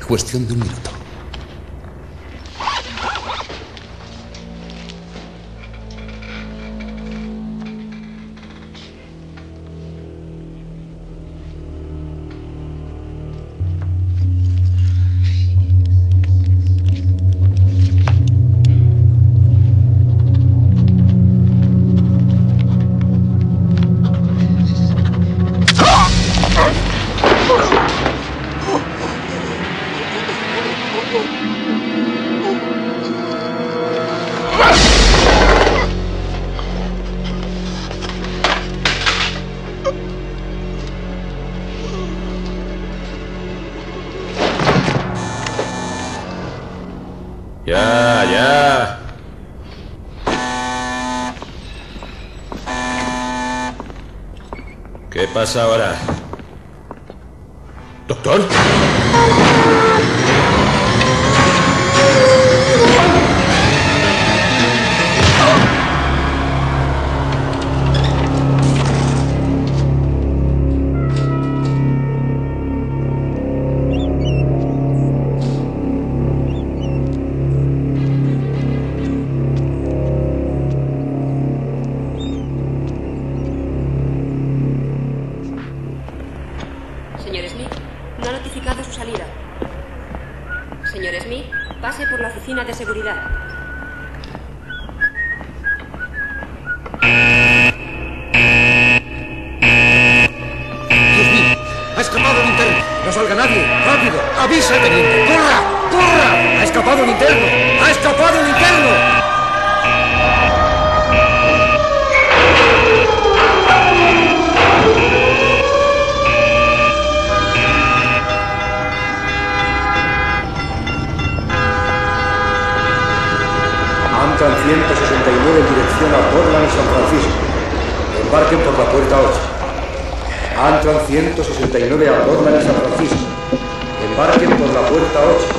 Cuestión de un minuto. Ya. ¿Qué pasa ahora? ¿Doctor? Señor Smith, no ha notificado su salida. Señor Smith, pase por la oficina de seguridad. Dios mío, ha escapado el interno. No salga nadie. Rápido, avisa al teniente. ¡Corra! ¡Corra! Ha escapado el interno. Ha escapado el interno. Amtrak 169 en dirección a Portland, San Francisco. Embarquen por la puerta 8. Amtrak 169 a Portland, San Francisco. Embarquen por la puerta 8.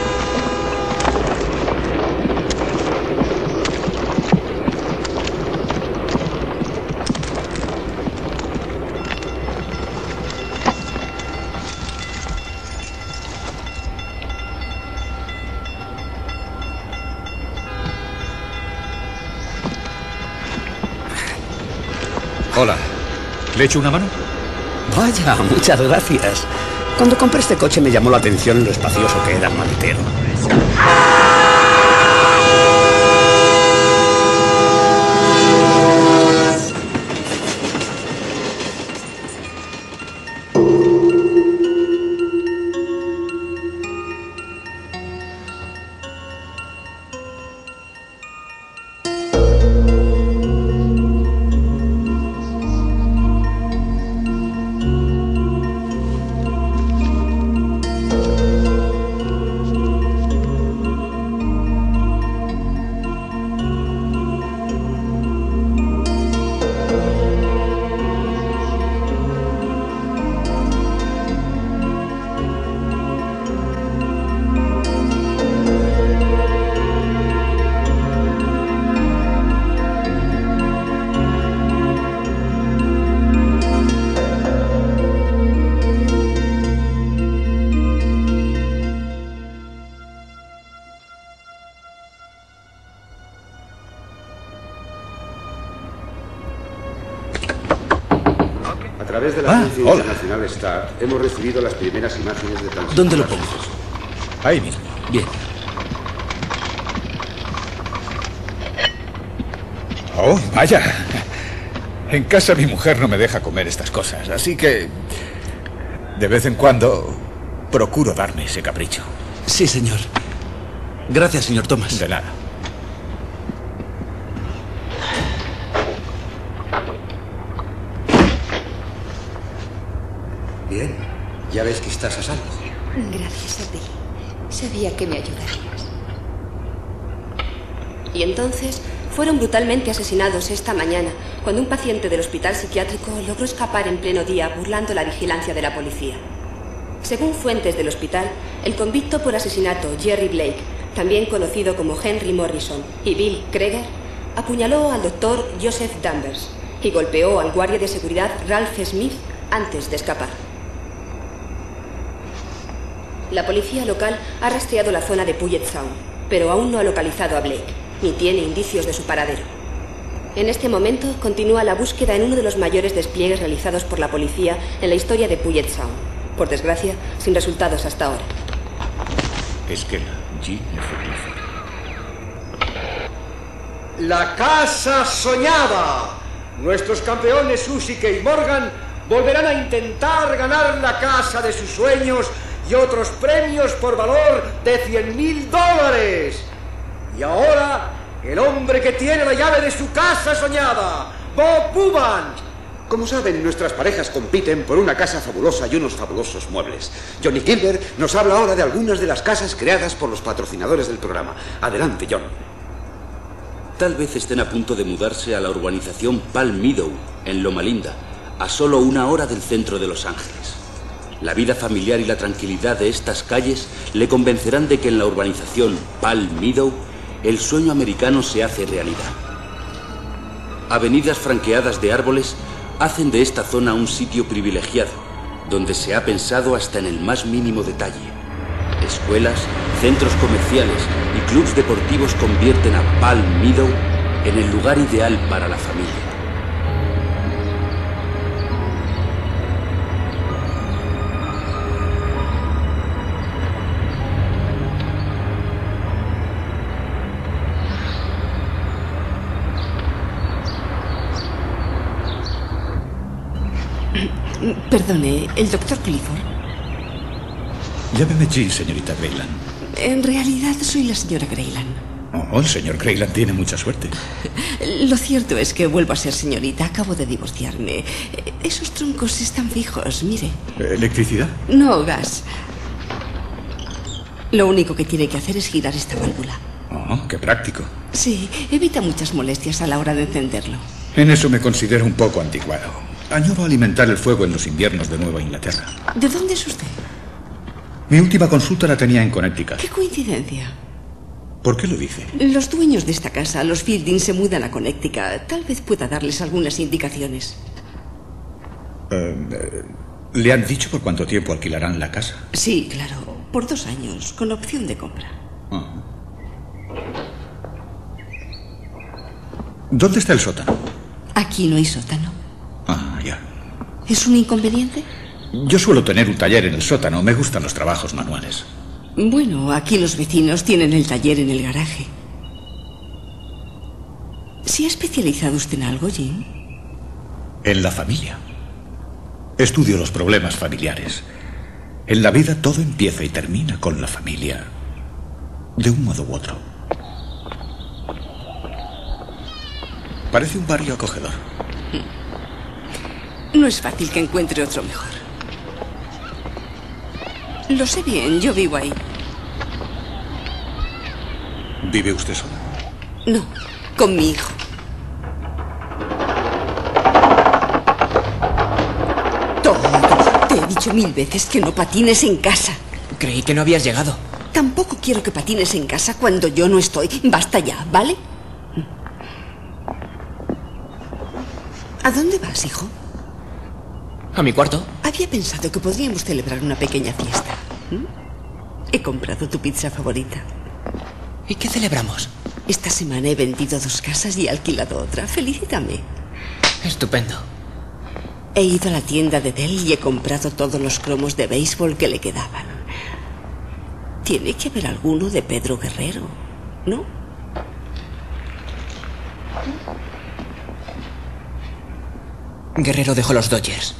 Hola. ¿Le echo una mano? Vaya, muchas gracias. Cuando compré este coche me llamó la atención lo espacioso que era el maletero. A través de la agencia internacional Star hemos recibido las primeras imágenes de transición. ¿Dónde lo pongo? Ahí mismo. Bien. Oh, vaya. En casa mi mujer no me deja comer estas cosas, así que de vez en cuando procuro darme ese capricho. Sí, señor. Gracias, señor Thomas. De nada. Bien, ya ves que estás a salvo. Gracias a ti. Sabía que me ayudarías. Y entonces fueron brutalmente asesinados esta mañana, cuando un paciente del hospital psiquiátrico logró escapar en pleno día burlando la vigilancia de la policía. Según fuentes del hospital, el convicto por asesinato, Jerry Blake, también conocido como Henry Morrison, y Bill Kreger, apuñaló al doctor Joseph Danvers y golpeó al guardia de seguridad Ralph Smith antes de escapar. La policía local ha rastreado la zona de Puget Sound, pero aún no ha localizado a Blake, ni tiene indicios de su paradero. En este momento continúa la búsqueda en uno de los mayores despliegues realizados por la policía en la historia de Puget Sound. Por desgracia, sin resultados hasta ahora. Esquela, G. F. Clifford. La casa soñada. Nuestros campeones Usyk y Morgan volverán a intentar ganar la casa de sus sueños y otros premios por valor de $100.000. Y ahora, el hombre que tiene la llave de su casa soñada, Bob Buban. Como saben, nuestras parejas compiten por una casa fabulosa y unos fabulosos muebles. Johnny Gilbert nos habla ahora de algunas de las casas creadas por los patrocinadores del programa. Adelante, John. Tal vez estén a punto de mudarse a la urbanización Palm Meadow, en Loma Linda, a solo 1 hora del centro de Los Ángeles. La vida familiar y la tranquilidad de estas calles le convencerán de que en la urbanización Palm Meadow el sueño americano se hace realidad. Avenidas franqueadas de árboles hacen de esta zona un sitio privilegiado, donde se ha pensado hasta en el más mínimo detalle. Escuelas, centros comerciales y clubes deportivos convierten a Palm Meadow en el lugar ideal para la familia. Perdone, ¿el doctor Clifford? Llámeme Jill, señorita Greyland. En realidad soy la señora Greyland. Oh, el señor Greyland tiene mucha suerte. Lo cierto es que vuelvo a ser señorita. Acabo de divorciarme. Esos troncos están fijos, mire. ¿Electricidad? No, gas. Lo único que tiene que hacer es girar esta válvula. Oh, qué práctico. Sí, evita muchas molestias a la hora de encenderlo. En eso me considero un poco anticuado. Añoro alimentar el fuego en los inviernos de Nueva Inglaterra. ¿De dónde es usted? Mi última consulta la tenía en Connecticut. ¡Qué coincidencia! ¿Por qué lo dice? Los dueños de esta casa, los Fielding, se mudan a Connecticut. Tal vez pueda darles algunas indicaciones. ¿Le han dicho por cuánto tiempo alquilarán la casa? Sí, claro. Por 2 años, con opción de compra. ¿Dónde está el sótano? Aquí no hay sótano. Ah, ya. ¿Es un inconveniente? Yo suelo tener un taller en el sótano. Me gustan los trabajos manuales. Bueno, aquí los vecinos tienen el taller en el garaje. ¿Se ha especializado usted en algo, Jim? En la familia. Estudio los problemas familiares. En la vida todo empieza y termina con la familia. De un modo u otro. Parece un barrio acogedor. No es fácil que encuentre otro mejor. Lo sé bien, yo vivo ahí. ¿Vive usted sola? No, con mi hijo. Tonto, te he dicho 1000 veces que no patines en casa. Creí que no habías llegado. Tampoco quiero que patines en casa cuando yo no estoy. Basta ya, ¿vale? ¿A dónde vas, hijo? ¿A mi cuarto? Había pensado que podríamos celebrar una pequeña fiesta. He comprado tu pizza favorita. ¿Y qué celebramos? Esta semana he vendido 2 casas y he alquilado otra. Felicítame. Estupendo. He ido a la tienda de Dell y he comprado todos los cromos de béisbol que le quedaban. Tiene que haber alguno de Pedro Guerrero, ¿no? Guerrero dejó los Dodgers.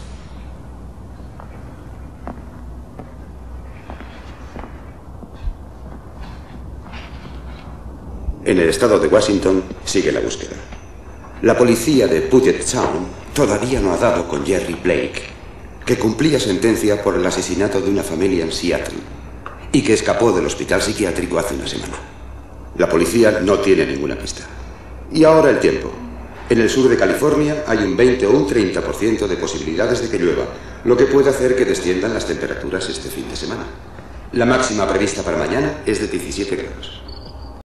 En el estado de Washington sigue la búsqueda. La policía de Puget Sound todavía no ha dado con Jerry Blake, que cumplía sentencia por el asesinato de una familia en Seattle y que escapó del hospital psiquiátrico hace una semana. La policía no tiene ninguna pista. Y ahora el tiempo. En el sur de California hay un 20 o un 30% de posibilidades de que llueva, lo que puede hacer que desciendan las temperaturas este fin de semana. La máxima prevista para mañana es de 17 grados.